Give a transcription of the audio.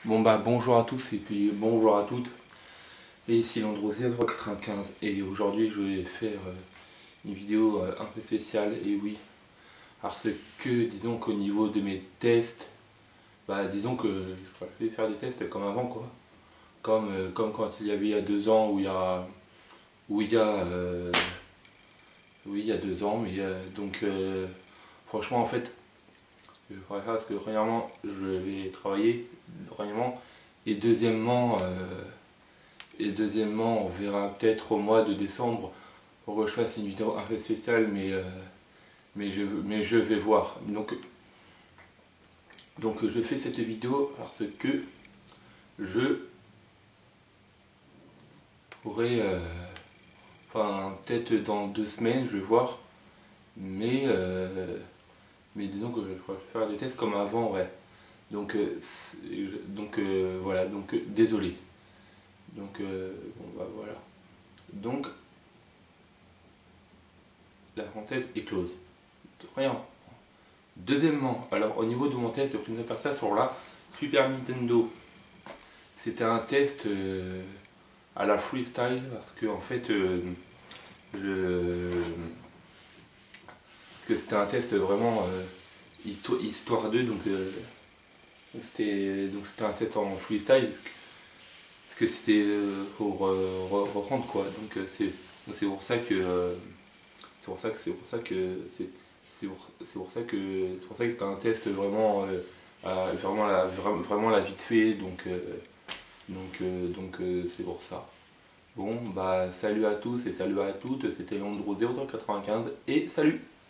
Bon bah bonjour à tous et puis bonjour à toutes. Et ici Landro 095 et aujourd'hui je vais faire une vidéo un peu spéciale et oui. Parce que disons qu'au niveau de mes tests, bah disons que je vais faire des tests comme avant quoi. Comme quand il y avait il y a 2 ans ou où il y a oui il y a 2 ans mais franchement en fait je vais faire parce que premièrement je vais travailler premièrement et deuxièmement, on verra peut-être au mois de décembre pour que je fasse une vidéo un peu spéciale, mais je vais voir. Donc je fais cette vidéo parce que je pourrais, enfin peut-être dans 2 semaines, je vais voir, mais disons que je vais faire des tests comme avant, ouais. Voilà, donc désolé. Bon bah voilà. Donc la parenthèse est close. Rien. Deuxièmement, alors au niveau de mon test, je présentais ça sur la Super Nintendo. C'était un test à la freestyle parce que en fait, je- parce que c'était un test vraiment histoire 2, c'était un test en freestyle parce que c'était pour reprendre quoi. C'est pour ça que c'est pour ça que c'était un test vraiment vraiment la vite fait c'est pour ça. Bon bah salut à tous et salut à toutes, c'était Landro 095 et salut.